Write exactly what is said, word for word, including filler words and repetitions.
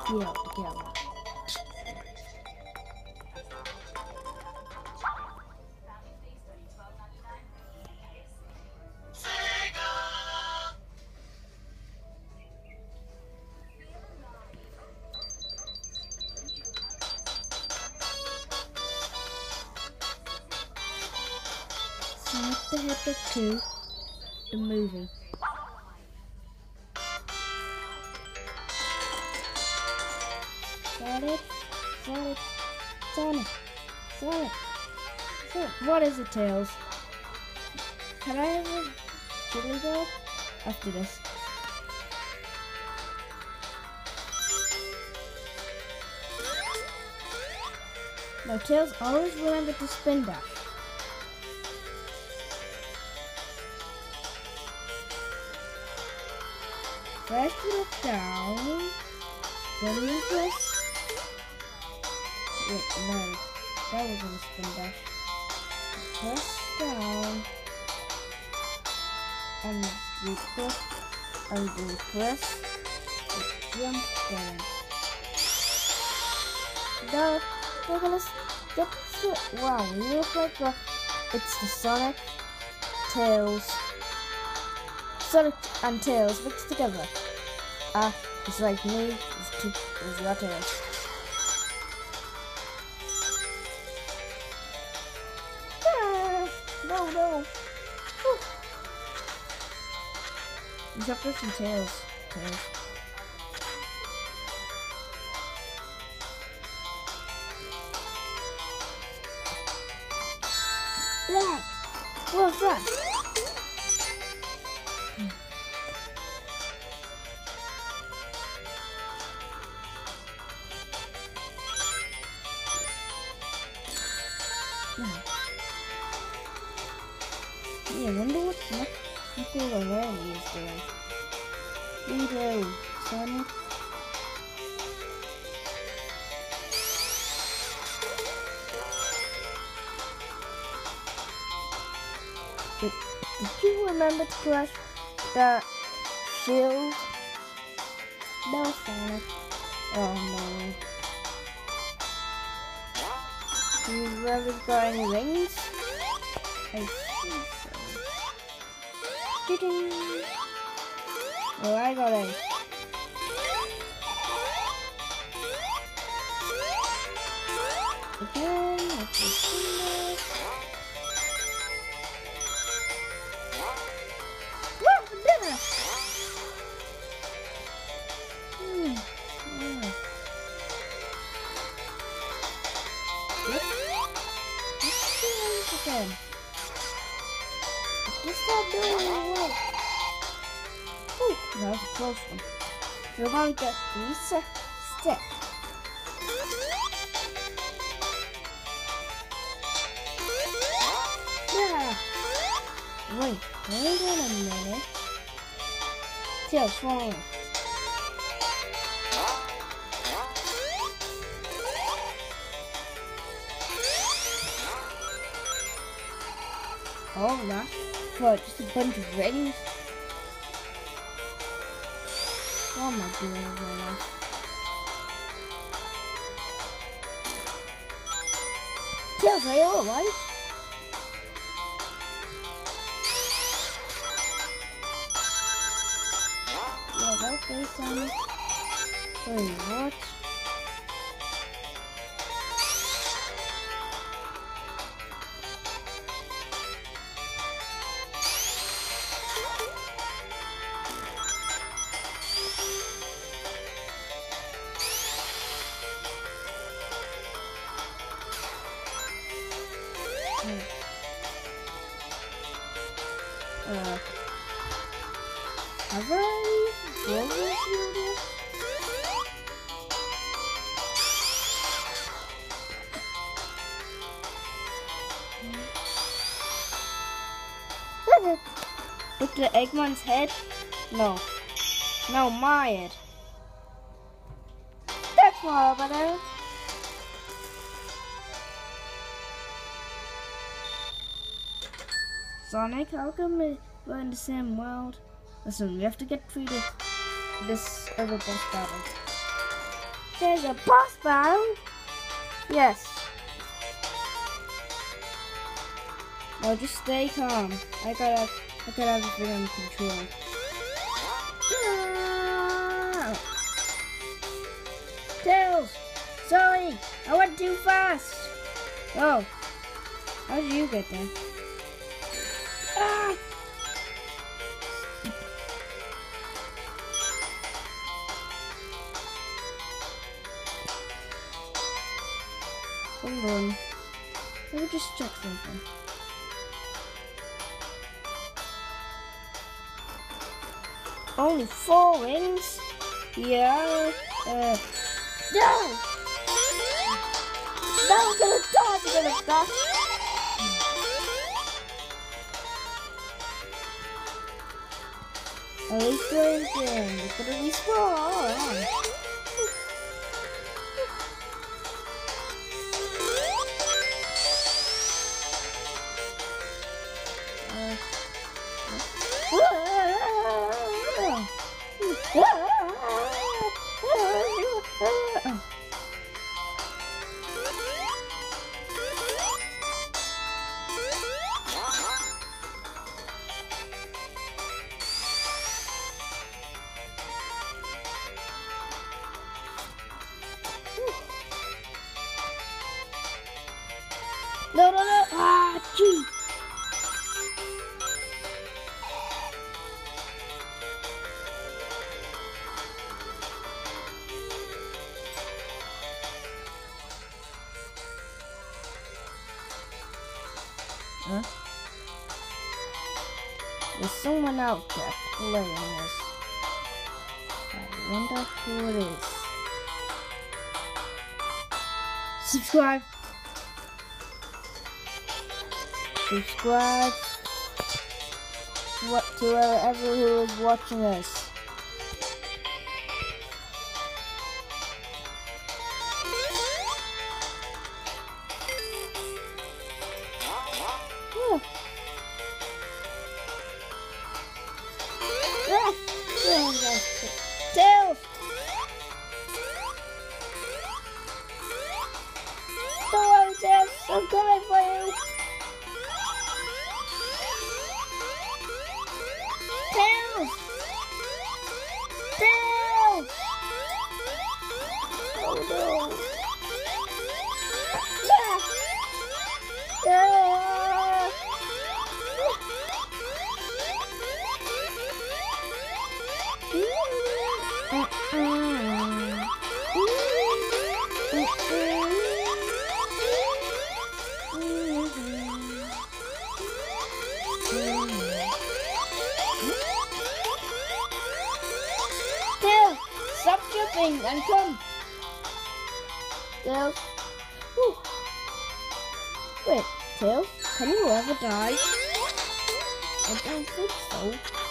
Yeah, together. Sonic the Hedgehog two, the movie. Sonic, Sonic, Sonic, Sonic, Sonic. What is it, Tails? Can I have a chili dog after this? Now, Tails, always remember to spin dash. First look down, then you press. Wait, no, that wasn't a spin dash. Press down, and we press, and we press, we jump down. Now, we're gonna get to, wow, you look like the, it's the Sonic, Tails, Sonic and Tails mixed together. Ah, it's like me, it's, two, it's your Tails. Ah, no, no. Whew. You have to some Tails. Tails. Yeah. What's that? Yeah, I wonder what's next Uncle Larry is doing. Redo, Sonic. Did, did you remember to press the shield? No, Sonic. Oh no. Do you remember got any rings? I see so. Ding. Oh, I got it. Again, let's see this. Woo! We did it! Hmm. Yeah. Let's, let's do this again. Just stop doing it well. Ooh, that was a close one. We're going to get Lisa stick. Yeah. Wait, wait a minute. Tails falling. Oh, that's for just a bunch of rings. What am I doing right now? Tails, are you alright? Yeah, okay, Sonic. Wait, what? Uh, have I overviewed this? Look at Eggman's head? No. No, my head. That's far over there. Sonic, how come we're in the same world? Listen, we have to get through this, this other boss battle. There's a boss battle. Yes. No, just stay calm. I gotta, I gotta have everything under control. Ah! Tails! Sorry! I went too fast! Oh. How did you get there? Ah! Hold on. Let me just check something. Only four rings? Yeah. Uh. No! No, I'm gonna die because of that. At least we're in game. It's gonna be small. No, no, no! Ah, gee! Huh? There's someone out there playing this. I wonder who it is. Subscribe. Subscribe what to whoever who is watching this. Yeah. Ah. Tails! Don't worry, Tails. I'm coming for you. Tails! Tails! Oh no! Ah! Ah! Tails, stop jumping and come. Tails. Whew. Wait, Tails, can you ever die? I don't think so.